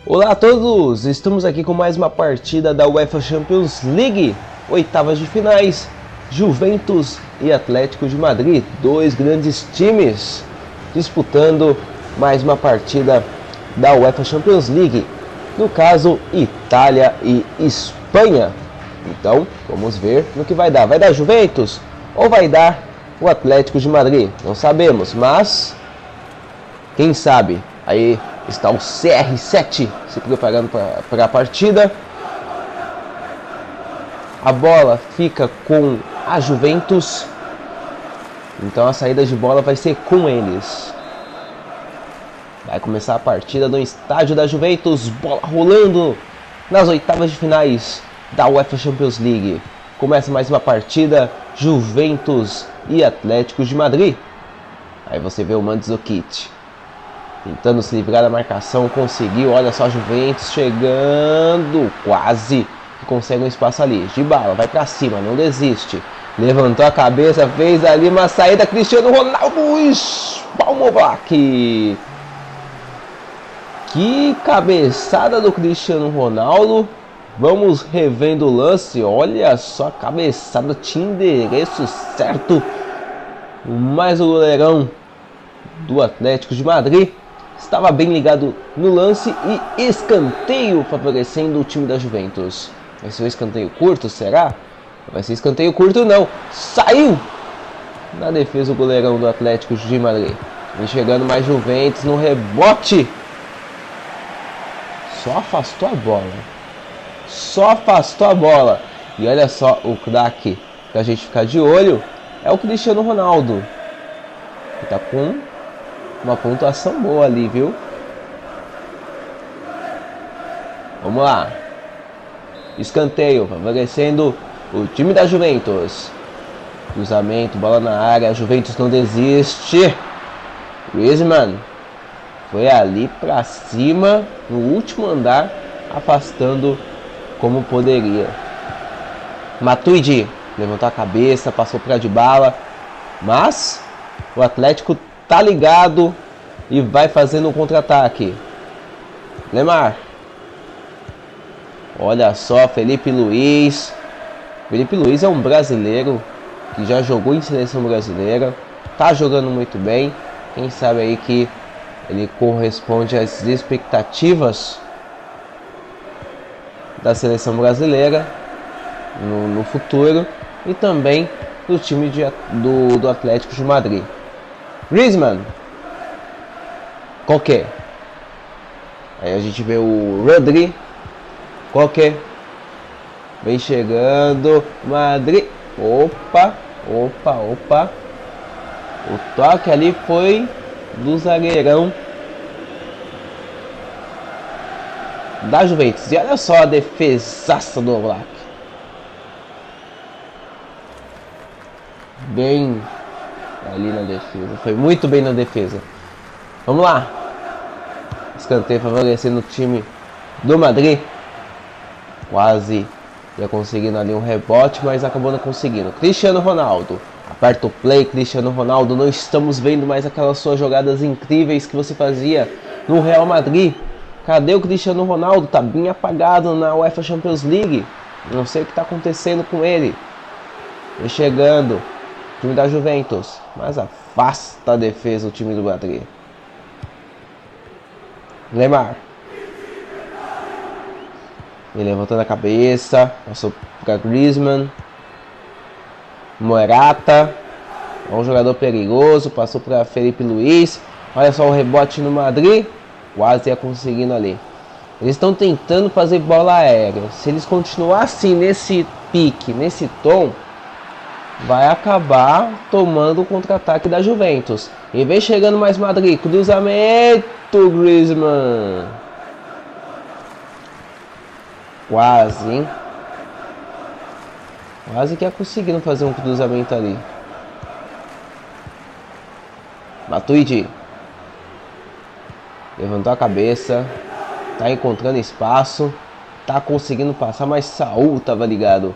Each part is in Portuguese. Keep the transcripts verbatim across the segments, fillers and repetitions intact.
Olá a todos, estamos aqui com mais uma partida da UEFA Champions League, oitavas de finais, Juventus e Atlético de Madrid, dois grandes times disputando mais uma partida da UEFA Champions League, no caso Itália e Espanha. Então vamos ver no que vai dar, vai dar Juventus ou vai dar o Atlético de Madrid? Não sabemos, mas quem sabe. Aí está o C R sete se preparando para a partida. A bola fica com a Juventus. Então a saída de bola vai ser com eles. Vai começar a partida no estádio da Juventus. Bola rolando nas oitavas de finais da UEFA Champions League. Começa mais uma partida. Juventus e Atlético de Madrid. Aí você vê o Mandzukic tentando se livrar da marcação, conseguiu, olha só a Juventus chegando, quase que consegue um espaço ali, Dybala vai pra cima, não desiste, levantou a cabeça, fez ali uma saída, Cristiano Ronaldo, espalmou Black, que cabeçada do Cristiano Ronaldo, vamos revendo o lance, olha só a cabeçada, tinha endereço certo, mais o goleirão do Atlético de Madrid estava bem ligado no lance e escanteio favorecendo o time da Juventus. Vai ser um escanteio curto, será? Vai ser escanteio curto não, saiu na defesa o goleirão do Atlético de Madrid. Vem chegando mais Juventus no rebote, só afastou a bola, só afastou a bola. E olha só o craque pra gente ficar de olho, é o Cristiano Ronaldo, que tá com uma pontuação boa ali, viu? Vamos lá. Escanteio, favorecendo o time da Juventus. Cruzamento, bola na área, a Juventus não desiste. Griezmann foi ali pra cima, no último andar, afastando como poderia. Matuidi levantou a cabeça, passou pra Dybala, mas o Atlético tá ligado e vai fazendo um contra-ataque. Lemar. Olha só, Felipe Luiz. Felipe Luiz é um brasileiro que já jogou em seleção brasileira. Tá jogando muito bem. Quem sabe aí que ele corresponde às expectativas da seleção brasileira no, no futuro. E também do time de, do, do Atlético de Madrid. Griezmann, qualquer. Aí a gente vê o Rodri, qualquer. Vem chegando, Madrid. Opa, opa, opa. O toque ali foi do zagueirão da Juventus. E olha só a defesaça do Black. Bem ali na defesa, foi muito bem na defesa. Vamos lá. Escanteio favorecendo o time do Madrid. Quase ia conseguindo ali um rebote, mas acabou não conseguindo. Cristiano Ronaldo, aperta o play, Cristiano Ronaldo. Não estamos vendo mais aquelas suas jogadas incríveis que você fazia no Real Madrid. Cadê o Cristiano Ronaldo? Tá bem apagado na UEFA Champions League. Não sei o que está acontecendo com ele. Vem chegando time da Juventus, mas afasta a defesa o time do Madrid. Lemar. Vem levantando a cabeça, passou para Griezmann. Morata, é um jogador perigoso, passou para Felipe Luiz. Olha só o rebote no Madrid, quase ia conseguindo ali. Eles estão tentando fazer bola aérea. Se eles continuarem assim nesse pique, nesse tom, vai acabar tomando o contra-ataque da Juventus. E vem chegando mais Madrid. Cruzamento, Griezmann. Quase, hein? Quase que ia conseguindo fazer um cruzamento ali. Matuidi. Levantou a cabeça. Tá encontrando espaço. Tá conseguindo passar, mas Saúl estava ligado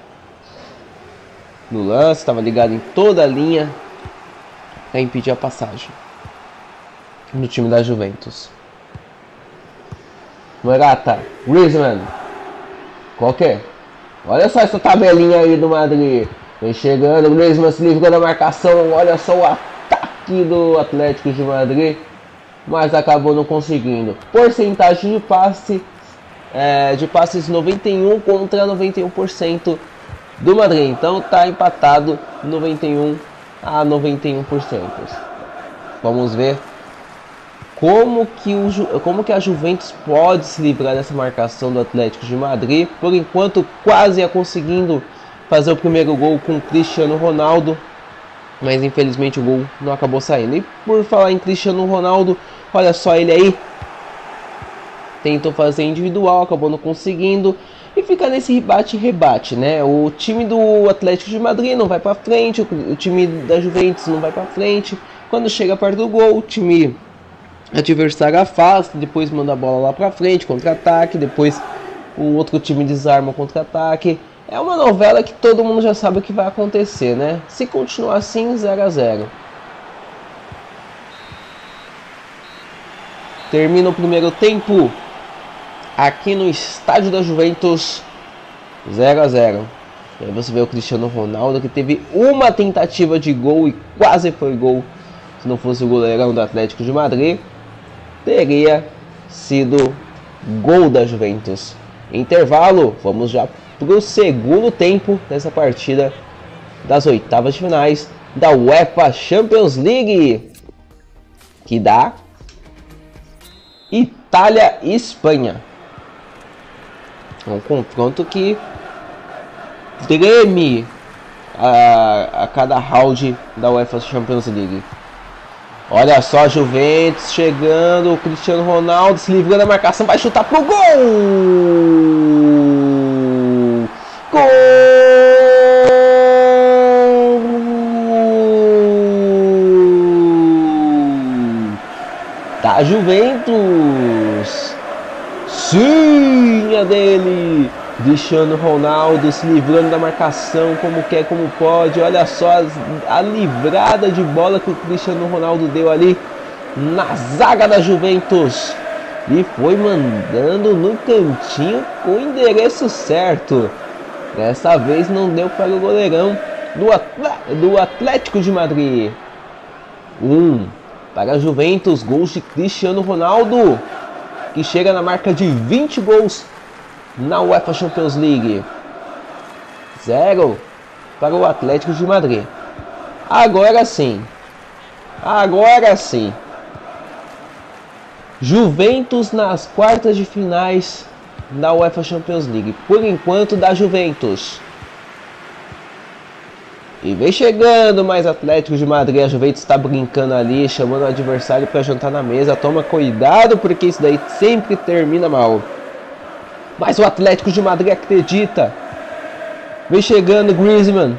no lance, estava ligado em toda a linha para impedir a passagem do time da Juventus. Morata, Griezmann. Qual que é? Olha só essa tabelinha aí do Madrid. Vem chegando, o Griezmann se livrou da marcação. Olha só o ataque do Atlético de Madrid. Mas acabou não conseguindo. Porcentagem de passe é, de passes noventa e um contra noventa e um por cento do Madrid. Então tá empatado noventa e um a noventa e um por cento. Vamos ver como que, o, como que a Juventus pode se livrar dessa marcação do Atlético de Madrid. Por enquanto quase é conseguindo fazer o primeiro gol com o Cristiano Ronaldo. Mas infelizmente o gol não acabou saindo. E por falar em Cristiano Ronaldo, olha só ele aí. Tentou fazer individual, acabou não conseguindo. E fica nesse rebate-rebate, né? O time do Atlético de Madrid não vai pra frente. O time da Juventus não vai pra frente. Quando chega perto do gol, o time adversário afasta. Depois manda a bola lá pra frente, contra-ataque. Depois o outro time desarma o contra-ataque. É uma novela que todo mundo já sabe o que vai acontecer, né? Se continuar assim, zero a zero. Termina o primeiro tempo aqui no estádio da Juventus, zero a zero. E aí você vê o Cristiano Ronaldo, que teve uma tentativa de gol e quase foi gol. Se não fosse o goleirão do Atlético de Madrid, teria sido gol da Juventus. Intervalo, vamos já para o segundo tempo dessa partida das oitavas de finais da UEFA Champions League, que dá Itália e Espanha. É um confronto que treme a, a cada round da UEFA Champions League. Olha só a Juventus chegando, o Cristiano Ronaldo se livrando da marcação, vai chutar pro gol! Gol da Juventus! Sim, a dele! Cristiano Ronaldo se livrando da marcação como quer, como pode. Olha só a livrada de bola que o Cristiano Ronaldo deu ali na zaga da Juventus. E foi mandando no cantinho com o endereço certo. Dessa vez não deu para o goleirão do Atlético de Madrid. Um para a Juventus, gols de Cristiano Ronaldo, que chega na marca de vinte gols na UEFA Champions League. Zero para o Atlético de Madrid. Agora sim. Agora sim. Juventus nas quartas de finais da UEFA Champions League. Por enquanto da Juventus. E vem chegando mais Atlético de Madrid. A Juventus está brincando ali, chamando o adversário para jantar na mesa. Toma cuidado, porque isso daí sempre termina mal. Mas o Atlético de Madrid acredita. Vem chegando Griezmann.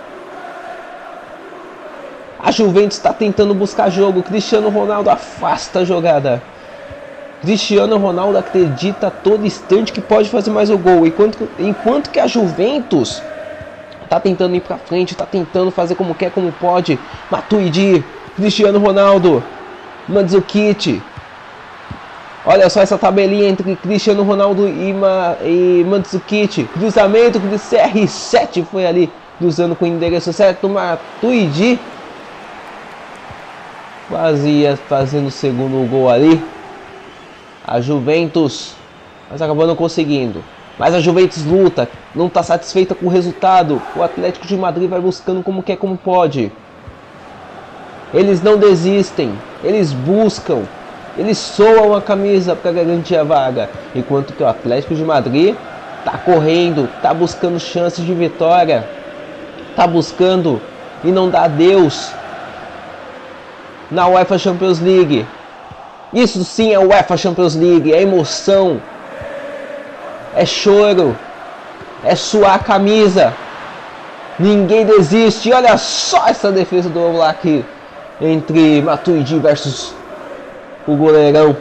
A Juventus está tentando buscar jogo. Cristiano Ronaldo afasta a jogada. Cristiano Ronaldo acredita a todo instante que pode fazer mais o gol. Enquanto, enquanto que a Juventus está tentando ir para frente. Está tentando fazer como quer, como pode. Matuidi. Cristiano Ronaldo. Mandzukic. Olha só essa tabelinha entre Cristiano Ronaldo e, Ma, e Mandzukic. Cruzamento do C R sete foi ali, cruzando com o endereço certo. Matuidi quase ia fazendo o segundo gol ali. A Juventus, mas acabou não conseguindo. Mas a Juventus luta, não está satisfeita com o resultado. O Atlético de Madrid vai buscando como quer, como pode. Eles não desistem, eles buscam. Eles soam a camisa para garantir a vaga. Enquanto que o Atlético de Madrid está correndo, está buscando chances de vitória. Está buscando e não dá adeus na UEFA Champions League. Isso sim é UEFA Champions League, é emoção. É choro. É suar a camisa. Ninguém desiste. Olha só essa defesa do Oblak entre Matuidi versus o goleirão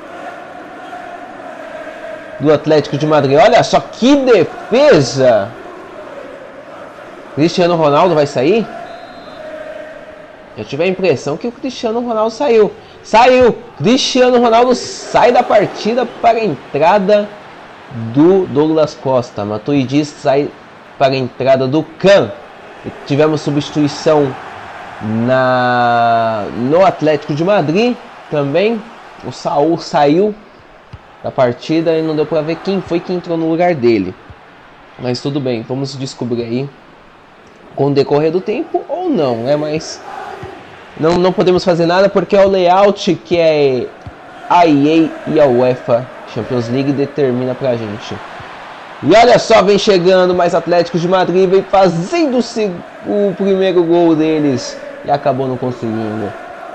do Atlético de Madrid. Olha só que defesa. Cristiano Ronaldo vai sair? Eu tive a impressão que o Cristiano Ronaldo saiu. Saiu. Cristiano Ronaldo sai da partida para a entrada do Douglas Costa. Matuidi sai para a entrada do Can. Tivemos substituição na no Atlético de Madrid também. O Saúl saiu da partida e não deu para ver quem foi que entrou no lugar dele. Mas tudo bem, vamos descobrir aí com o decorrer do tempo ou não, né? Mas não, não podemos fazer nada porque é o layout que é a E A e a UEFA Champions League determina pra gente. E olha só, vem chegando mais Atlético de Madrid, vem fazendo o primeiro gol deles e acabou não conseguindo.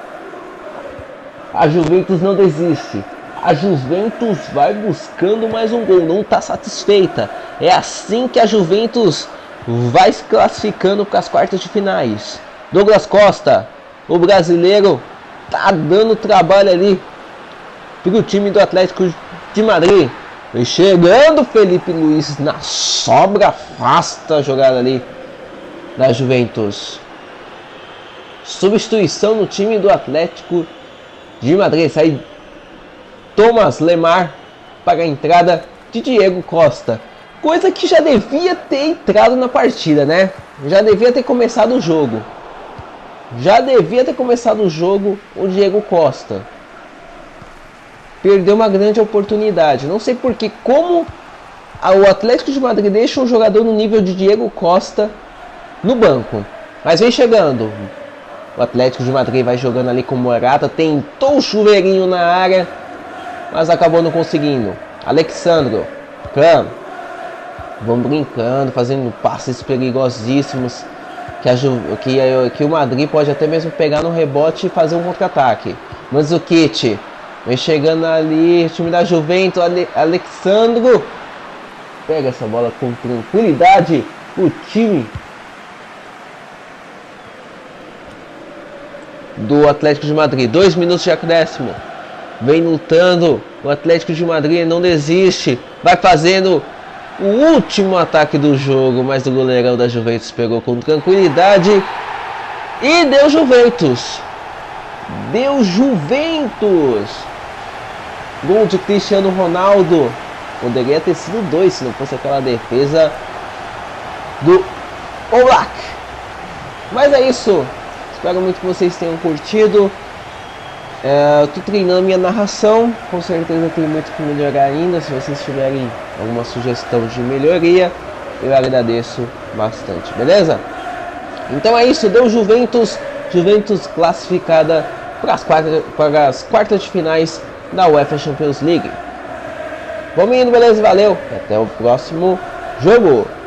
A Juventus não desiste. A Juventus vai buscando mais um gol, não está satisfeita. É assim que a Juventus vai se classificando para as quartas de finais. Douglas Costa, o brasileiro, tá dando trabalho ali para o time do Atlético de Madrid. Vem chegando Felipe Luiz na sobra, afasta a jogada ali da Juventus. Substituição no time do Atlético de Madrid. Sai Thomas Lemar para a entrada de Diego Costa. Coisa que já devia ter entrado na partida, né? Já devia ter começado o jogo. Já devia ter começado o jogo o Diego Costa. Perdeu uma grande oportunidade. Não sei porque, como o Atlético de Madrid deixa um jogador no nível de Diego Costa no banco. Mas vem chegando. O Atlético de Madrid vai jogando ali com Morata. Tentou o chuveirinho na área, mas acabou não conseguindo. Alexandro. Cam. Vão brincando, fazendo passes perigosíssimos. Que, a Ju, que, que o Madrid pode até mesmo pegar no rebote e fazer um contra-ataque. Mandzukic. Vem chegando ali, o time da Juventus, Ale, Alexandro. Pega essa bola com tranquilidade. O time do Atlético de Madrid. Dois minutos de acréscimo. Vem lutando. O Atlético de Madrid não desiste. Vai fazendo o último ataque do jogo. Mas o goleirão da Juventus pegou com tranquilidade. E deu Juventus. Deu Juventus. Gol de Cristiano Ronaldo. Poderia ter sido dois se não fosse aquela defesa do Oblak. Mas é isso. Espero muito que vocês tenham curtido. É, eu tô treinando minha narração. Com certeza tem muito que melhorar ainda. Se vocês tiverem alguma sugestão de melhoria, eu agradeço bastante. Beleza? Então é isso. Deu Juventus. Juventus classificada para as quartas, para as quartas de finais da UEFA Champions League. Vamos indo, beleza? Valeu. Até o próximo jogo.